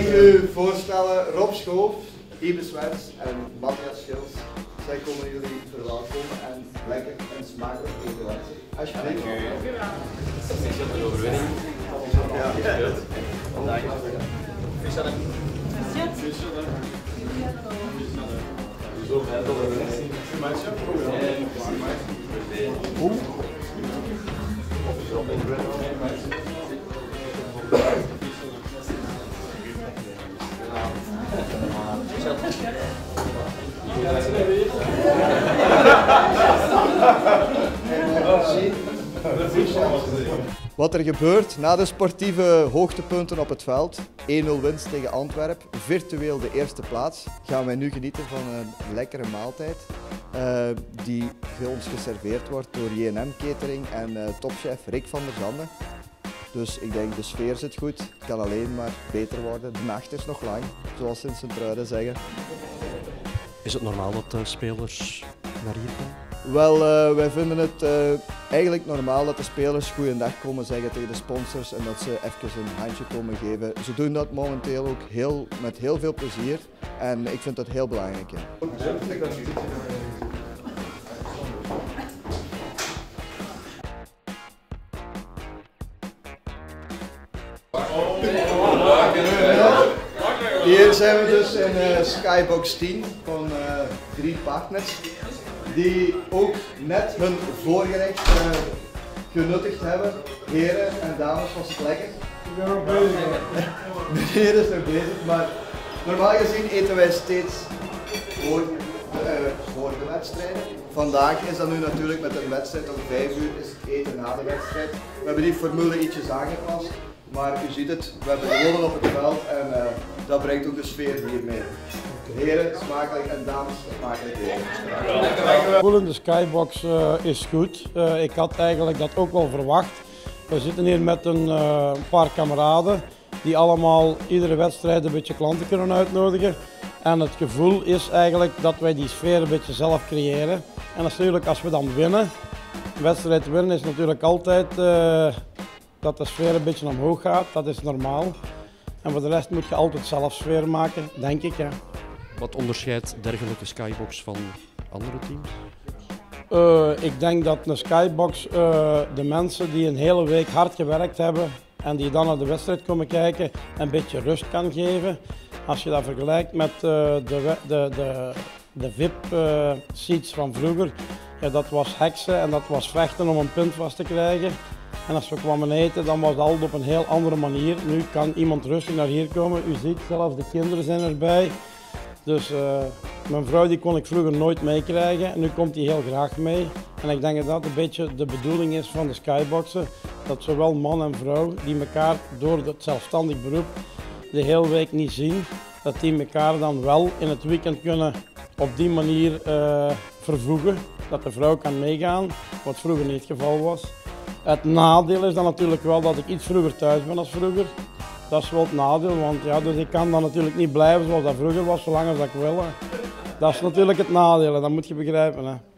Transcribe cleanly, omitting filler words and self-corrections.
ik u voorstellen Rob Schoof, Ibis Wens en Matthias Schils. Zij komen jullie verwelkomen en lekker en smakelijk eten wensen. Alsjeblieft. Ik zit de overwinning. Ja. Gespeeld. Vandaag. Fischer. Zo ver dat we niet zien. Wat er gebeurt na de sportieve hoogtepunten op het veld, 1-0 winst tegen Antwerpen, virtueel de eerste plaats, gaan wij nu genieten van een lekkere maaltijd die ons geserveerd wordt door J&M Catering en topchef Rick van der Zanden. Dus ik denk de sfeer zit goed, het kan alleen maar beter worden. De nacht is nog lang, zoals ze in Sint-Truiden zeggen. Is het normaal dat spelers naar hier gaan? Wel, wij vinden het eigenlijk normaal dat de spelers goeiedag komen zeggen tegen de sponsors en dat ze even een handje komen geven. Ze doen dat momenteel ook met heel veel plezier en ik vind dat heel belangrijk. Ja. Hier zijn we dus in Skybox 10 van 3 partners die ook net hun voorgerecht genuttigd hebben. Heren en dames, was het lekker? Ik ben nog bezig. De heren is nog bezig, maar normaal gezien eten wij steeds voor de wedstrijden. Vandaag is dat nu natuurlijk met een wedstrijd om 5 uur is het eten na de wedstrijd. We hebben die formule ietsjes aangepast, maar u ziet het, we hebben gewonnen op het veld en dat brengt ook de sfeer hier mee. Heren, smakelijk en dames, smakelijk eten. De gevoel in de Skybox is goed. Ik had eigenlijk dat ook wel verwacht. We zitten hier met een paar kameraden die allemaal iedere wedstrijd een beetje klanten kunnen uitnodigen. En het gevoel is eigenlijk dat wij die sfeer een beetje zelf creëren. En natuurlijk als we dan winnen, een wedstrijd winnen is natuurlijk altijd dat de sfeer een beetje omhoog gaat, dat is normaal. En voor de rest moet je altijd zelf sfeer maken, denk ik. Ja. Wat onderscheidt dergelijke Skybox van andere teams? Ik denk dat een Skybox de mensen die een hele week hard gewerkt hebben en die dan naar de wedstrijd komen kijken, een beetje rust kan geven. Als je dat vergelijkt met de VIP-seats van vroeger, ja, dat was heksen en dat was vechten om een punt vast te krijgen. En als we kwamen eten, dan was het altijd op een heel andere manier. Nu kan iemand rustig naar hier komen. U ziet zelfs de kinderen zijn erbij. Dus mijn vrouw die kon ik vroeger nooit meekrijgen en nu komt die heel graag mee. En ik denk dat dat een beetje de bedoeling is van de Skyboxen. Dat zowel man en vrouw die elkaar door het zelfstandig beroep de hele week niet zien, dat die elkaar dan wel in het weekend kunnen op die manier vervoegen. Dat de vrouw kan meegaan, wat vroeger niet het geval was. Het nadeel is dan natuurlijk wel dat ik iets vroeger thuis ben als vroeger. Dat is wel het nadeel, want ja, dus ik kan dan natuurlijk niet blijven zoals dat vroeger was, zolang als ik wil. Dat is natuurlijk het nadeel en dat moet je begrijpen. Hè.